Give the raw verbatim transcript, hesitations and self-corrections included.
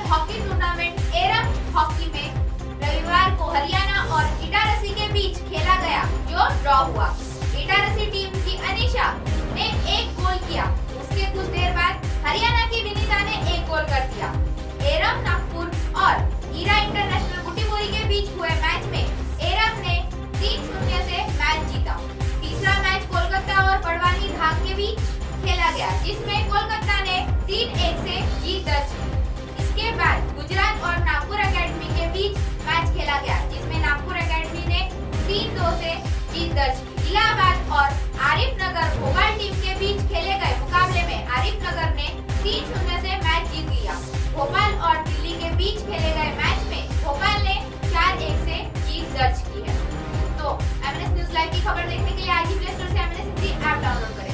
Hockey tournament एरम hockey में रविवार को हरियाणा और इटारसी के बीच खेला गया, जो ड्रॉ हुआ। इटारसी टीम की अनीशा ने एक गोल किया, उसके कुछ देर बाद हरियाणा की विनीता ने एक गोल कर दिया। एरम नागपुर और ईरा इंटरनेशनल बुटीबोरी के बीच हुए मैच में एरम ने तीन शून्य से मैच जीता। तीसरा मैच कोलकाता और बड़वानी धाग के बीच खेला गया, जिसमें कोलकाता ने तीन एक से जीत दर्ज की। इसके बाद गुजरात और नागपुर एकेडमी के बीच मैच खेला गया, जिसमें नागपुर एकेडमी ने तीन दो से जीत दर्ज की। इलाहाबाद और आरिफ नगर भोपाल टीम के बीच खेले गए मुकाबले में आरिफ नगर ने तीन शून्य से मैच जीत लिया। भोपाल और दिल्ली के बीच खेले गए मैच में भोपाल ने चार एक से जीत दर्ज की है। तो एमएनएस न्यूज लाइव की खबर देखने के लिए आज ही प्ले स्टोर से एमएनएस हिंदी ऐप डाउनलोड करें।